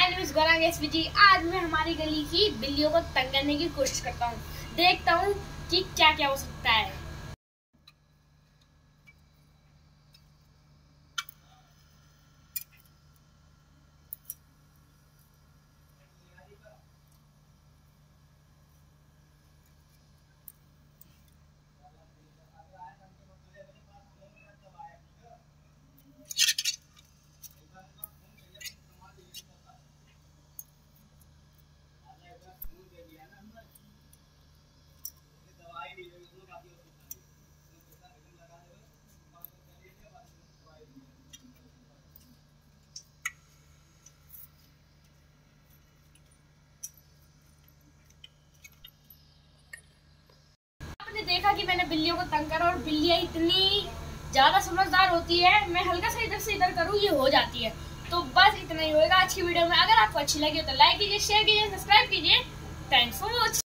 My name is Gaurang SVG. आज मैं हमारी गली की बिल्लियों को तंग करने की कोशिश करता हूँ। देखता हूँ कि क्या क्या हो सकता है। आपने देखा कि मैंने बिल्लियों को तंग करा और बिल्लियां इतनी ज्यादा समझदार होती है। मैं हल्का सा इधर से इधर करूँ ये हो जाती है। तो बस इतना ही होगा आज की वीडियो में। अगर आपको अच्छी लगी तो लाइक कीजिए, शेयर कीजिए, सब्सक्राइब कीजिए। Thanks for watching.